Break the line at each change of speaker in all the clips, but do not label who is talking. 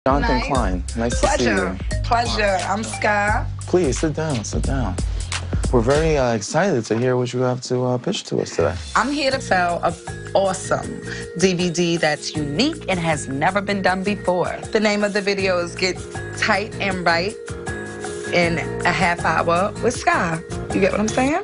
Jonathan Klein. Nice to see you.
Pleasure. I'm Sky.
Please, sit down, sit down. We're very excited to hear what you have to pitch to us today.
I'm here to sell an awesome DVD that's unique and has never been done before. The name of the video is Get Tight and Right in a Half Hour with Sky. You get what I'm saying?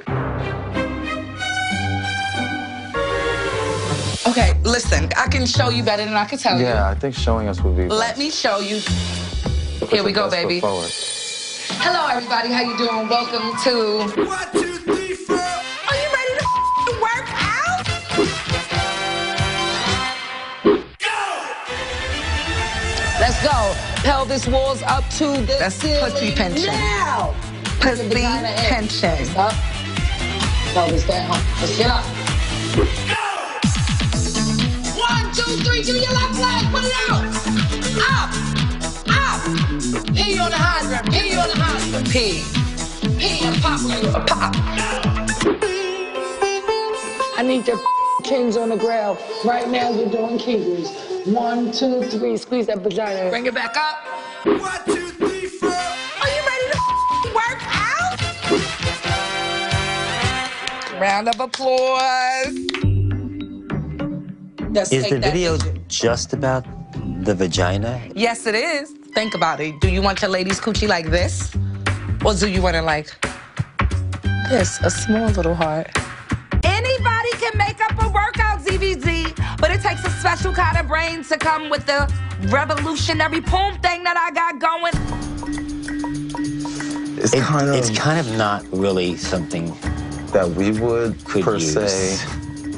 Okay, listen, I can show you better than I can tell you.
Yeah, I think showing us would be best.
Let me show you. Here we go, baby. Hello, everybody. How you doing? Welcome to...
1, 2, 3, 4.
Are you ready to work out?
Go!
Let's go. Pelvis walls up to the That's ceiling. Pussy pinching.
Now!
Pussy pinching.
Up. Pelvis down. Let's get up.
Go!
1, 2, 3. Give me your left leg. Put it out. Up. Up. Pee on the hydrant. Pee on the hydrant.
Pee.
Pee and pop.
Pop.
I need your kings on the ground. Right now you're doing kegels. 1, 2, 3. Squeeze that vagina.
Bring it back up.
1, 2, 3, 4.
Are you ready to work out? Round of applause. Let's
Is
take
the
that
video
picture.
just about the vagina?
Yes, it is. Think about it. Do you want your ladies' coochie like this? Or do you want it like this, a small little heart? Anybody can make up a workout DVD, but it takes a special kind of brain to come with the revolutionary poom thing that I got going.
It's
kind of not really something
that we would
could
per
use.
se.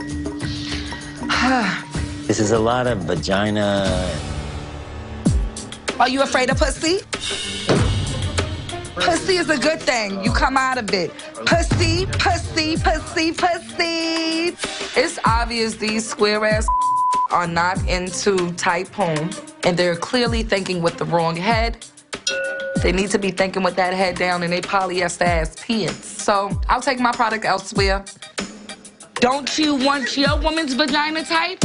This is a lot of vagina.
Are you afraid of pussy? Pussy is a good thing. You come out of it. Pussy, pussy, pussy, pussy. It's obvious these square ass are not into tight poom, and they're clearly thinking with the wrong head. They need to be thinking with that head down and they polyester ass pants. So I'll take my product elsewhere. Don't you want your woman's vagina tight?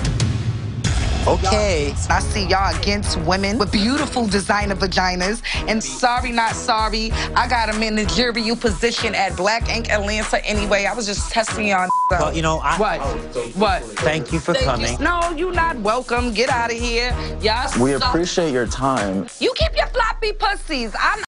Okay.
I see y'all against women with beautiful designer vaginas. And sorry, not sorry, I got a managerial position at Black Ink Atlanta anyway. I was just testing y'all.
Well, you know,
What?
thank you for coming.
No, you're not welcome. Get out of here. Y'all
We
suck.
appreciate your time.
You keep your floppy pussies. I'm